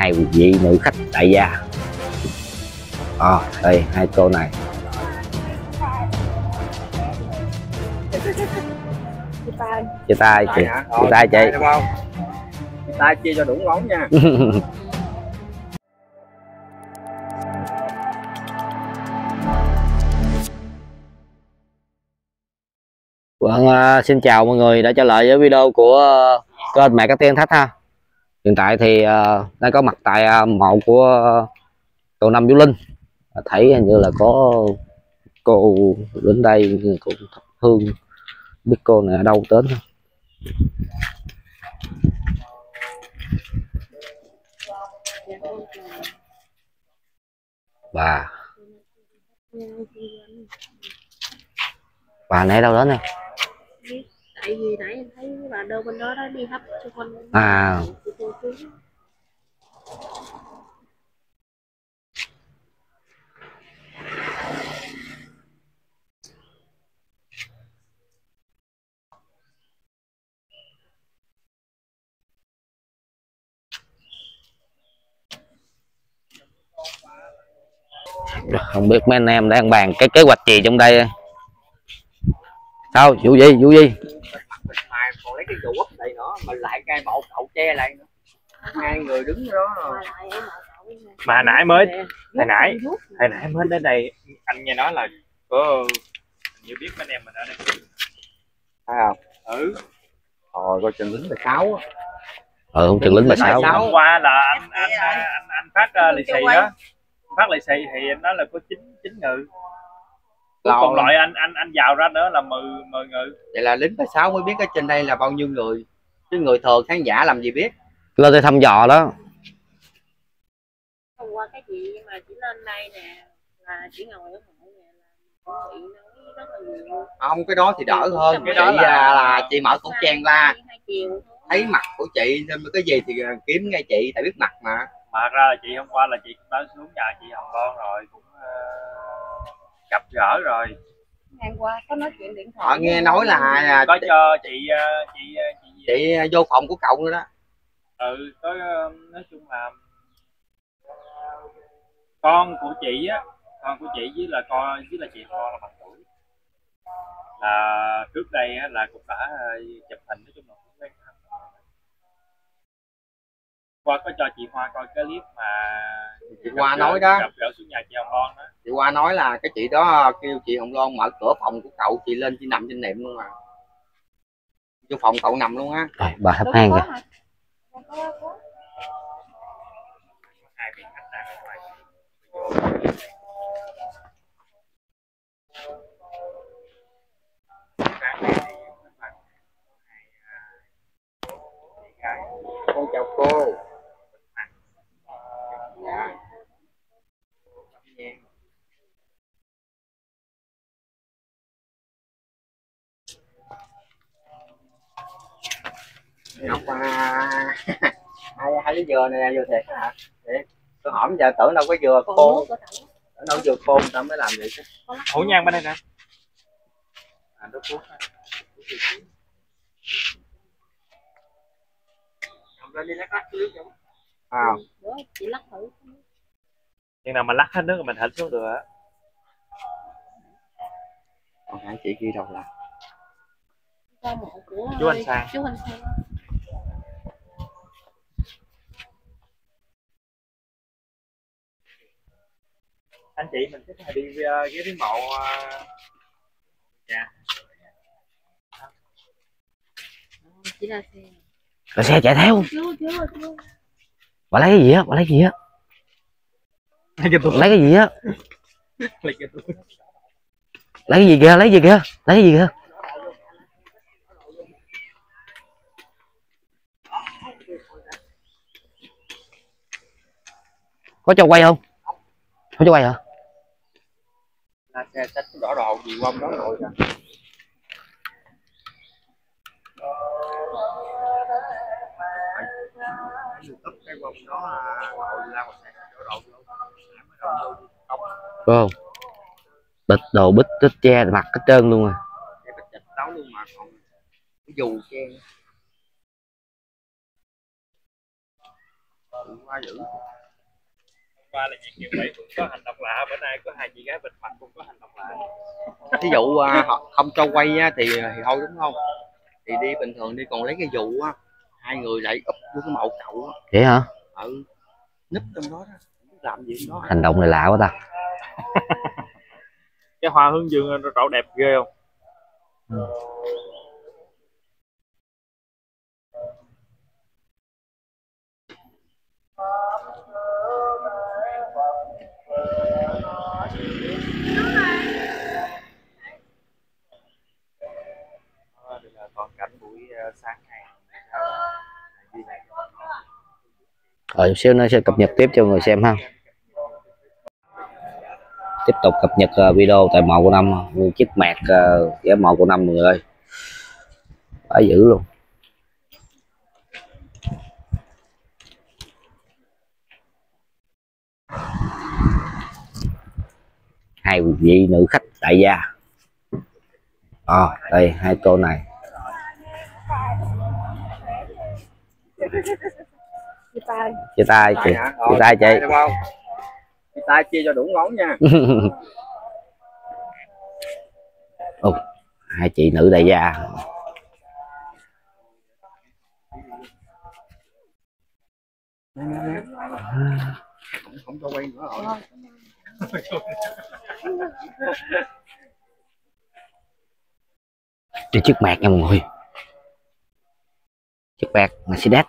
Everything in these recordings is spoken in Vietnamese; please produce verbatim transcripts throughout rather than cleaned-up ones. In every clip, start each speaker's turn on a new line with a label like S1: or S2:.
S1: hai vị nữ khách đại gia. À, đây hai cô này. Chia tay chị, chia tay chị.
S2: Đúng không? Chia tay chia cho đủ món nha.
S1: Vâng, uh, xin chào mọi người đã trở lại với video của uh, kênh Mẹ Cá Tiên Thách ha. Hiện tại thì uh, đang có mặt tại uh, mộ của uh, cô Năm Vũ Linh. Uh, thấy hình như là có cô đến đây, cô thắp hương, biết cô này ở đâu đến không? Bà bà này đâu đến nè?
S3: Tại vì nãy em thấy bà đâu bên đó đó đi hấp cho con.
S1: À, không biết mấy anh em đang bàn cái kế hoạch gì trong đây. Sao vụ gì vụ gì?
S2: Còn lấy cái dù úp đây nữa mà lại cái bộ cậu che lại nữa. Hai người đứng đó.
S4: Mà nãy mới hồi nãy hồi nãy mới đến đây anh nghe nói là có như biết mấy anh em mình ở đây
S2: Phải không?
S4: ừ
S2: Rồi coi chừng lính mười sáu á.
S1: Ừ, không chừng lính mười sáu.
S4: hôm qua là anh anh anh, anh phát uh, lì xì đó, phát lì xì thì anh nói là có chín chín người, còn loại anh anh anh vào ra nữa là mười mười người.
S2: Vậy là lính mười sáu mới biết ở trên đây là bao nhiêu người, chứ người thường khán giả làm gì biết.
S1: Lên đây thăm dò đó.
S3: Hôm qua cái chị mà chỉ lên đây nè là chỉ ngồi ở mộ nè là bị nói rất là nhiều.
S2: Không, cái đó thì đỡ hơn.
S4: Cái
S2: Chị
S4: đó là...
S2: là chị mở khẩu trang ra thấy mặt của chị nên cái gì thì kiếm ngay chị, tại biết mặt mà.
S4: Mà ra là chị hôm qua là chị cũng đã xuống nhà chị Hồng Loan rồi, cũng uh, gặp gỡ rồi.
S3: Ngày qua có nói chuyện điện thoại.
S2: Họ nghe nói là
S4: có cho chị chị chị,
S2: chị vô phòng của cậu nữa đó.
S4: Ừ, có nói chung là con của chị á, con của chị với là con với là chị con là bằng tuổi, là trước đây á, là cũng đã chụp hình, nói chung là cũng quen thân. Qua có cho chị Hoa coi cái clip mà
S2: chị Hoa nói đó,
S4: gặp gỡ xuống nhà chị Hồng Loan đó.
S2: Chị Hoa nói là cái chị đó kêu chị Hồng Loan mở cửa phòng của cậu, chị lên chị nằm trên nệm luôn mà, vô phòng cậu nằm luôn á.
S1: Rồi bà thắp hang kìa.
S2: Con chào cô. Dạ. Ngọc à, hai hai cái dừa này dừa thiệt hả? Để tôi hỏi giờ tưởng đâu có dừa khô, tưởng đâu dừa khô người ta mới làm vậy chứ.
S4: Hổ nhang bên đây nè. À, đốt thuốc. Lên đi lắc lắc nước giống.
S2: À.
S3: Chị lắc thử.
S4: Nhưng nào mà lắc hết nước rồi mình thỉnh xuống được á.
S2: Còn hai chị kia đâu là?
S4: Chú anh Sang.
S3: Chú anh Sang.
S4: Anh chị mình thích đi ghé cái mộ nhà.
S3: Chỉ là xe.
S1: Rồi xe chạy theo.
S3: Chưa, chưa, chưa.
S1: Bà lấy cái gì á? Bà lấy cái gì á? Lấy cái gì á? Lấy cái gì kìa? Lấy gì kìa? Lấy cái gì kìa? Có cho quay không? Không cho quay hả?
S2: Là xe xách đỏ đồ gì qua đó rồi kìa. Cái vòng đó ngồi ra một xe đỏ đồ luôn.
S1: Không? Bịch đồ bít tích che mặt hết trơn luôn à.
S2: Cái bịch chịch táo luôn mà còn cái dù che. Quá dữ.
S4: Qua là chuyện bảy cũng có hành động lạ, bữa nay có hai chị gái bịt mặt cũng có hành động lạ.
S2: Thí dụ à, họ không cho quay á, thì thì thôi đúng không? Thì đi bình thường đi, còn lấy cái dù á, hai người lại úp vô cái mộ cậu á.
S1: Vậy hả?
S2: Ừ, núp trong đó đó, làm gì đó.
S1: Hành động này lạ quá ta.
S4: Cái hoa hướng dương nó trổ đẹp ghê không?
S1: Ừ.
S4: Đây là toàn cảnh buổi sáng ngày.
S1: Rồi chút xíu nữa sẽ cập nhật tiếp cho người xem ha. Tiếp tục cập nhật uh, video tại mộ của năm, chiếc mạc uh, ghé mộ của năm mọi người ơi, quá dữ luôn. Hai vị nữ khách đại gia. À, đây hai cô này.
S3: Chia tay.
S1: Chia tay chị. Chia tay chị.
S2: Chia tay chia cho đủ ngón nha.
S1: Ồ, hai chị nữ đại gia.
S2: Không cho quay nữa rồi.
S1: Đi chiếc mạc nha mọi người. Chiếc mạc Mercedes.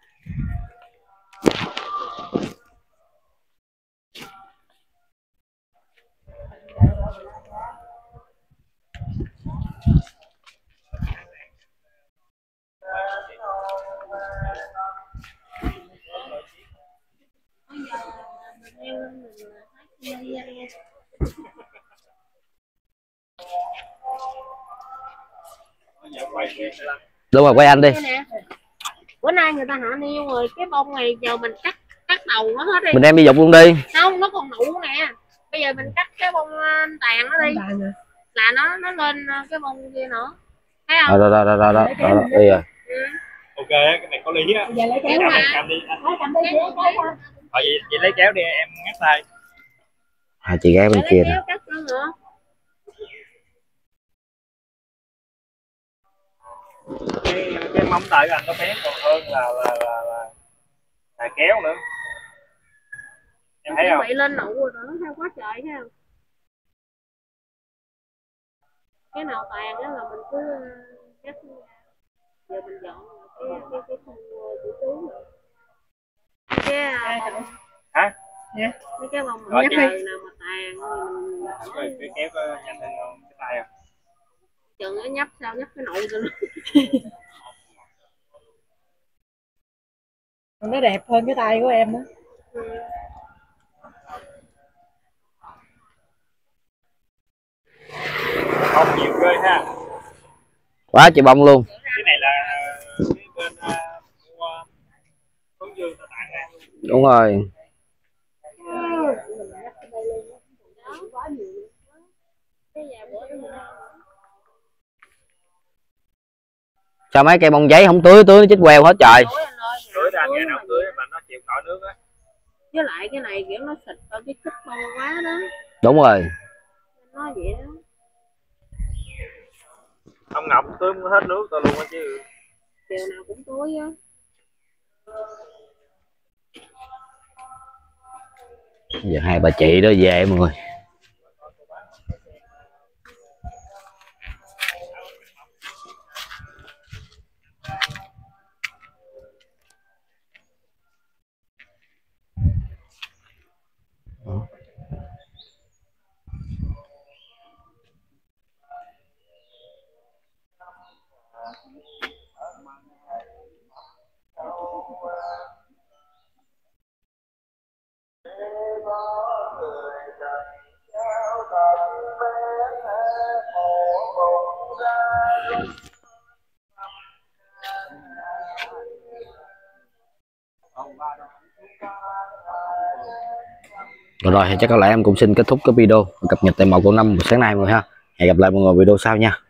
S1: Đúng rồi, quay anh đi.
S3: Bữa nay người ta hạ niêu rồi, cái bông này giờ mình cắt cắt đầu nó hết đi.
S1: Mình đem đi dục luôn đi.
S3: Không, nó còn nụ nè. Bây giờ mình cắt cái bông tàn nó đi. Là nó nó lên cái bông kia nữa. Thấy không?
S1: Rồi rồi rồi rồi rồi. Đi rồi.
S3: Ừ.
S4: Ok, cái này có lý á.
S3: Giờ lấy kéo ra.
S4: Cầm đi. Thôi vậy, vậy lấy kéo đi em ngắt tay.
S1: Hai chị gái bên kia nè.
S4: Cái, cái móng tay của anh nó bé còn hơn là là là, là, là kéo nữa. Em thấy không?
S3: Bị lên nụ rồi nó theo quá trời thấy không? Cái nào tàn đó là mình cứ cắt ra. Giờ mình dọn cái cái cái phần của tướng rồi. Cái
S4: hả?
S3: Dạ. Mấy cái bông
S4: Rồi,
S3: mà
S4: chị...
S3: nào mà tàn mình
S4: rồi cái kéo nhanh hơn cái tay không?
S3: chừng nó nhấp sao nhấp cái nụ cho nó.
S5: Nó đẹp hơn cái tay của em đó.
S3: Ừ.
S4: Không nhiều ghê ha.
S1: Quá chị bông luôn.
S4: Cái này là cái bên mua hướng dương ta tặng ra.
S1: Đúng rồi. Sao mấy cây bông giấy không tưới, tưới chết queo hết trời.
S4: Tưới ra ngày nào tưới mà nó chịu nổi nước á.
S3: Với lại cái này kiểu nó xịt vào cái kích bông quá đó.
S1: Đúng rồi.
S3: Nó vậy đó.
S4: Ông Ngọc tưới hết nước tao luôn á chứ.
S3: Chiều nào cũng tưới á.
S1: Giờ hai bà chị đó về mọi người. Rồi, rồi chắc có lẽ em cũng xin kết thúc cái video cập nhật tại mộ của năm buổi sáng nay mọi người ha. Hẹn gặp lại mọi người video sau nha.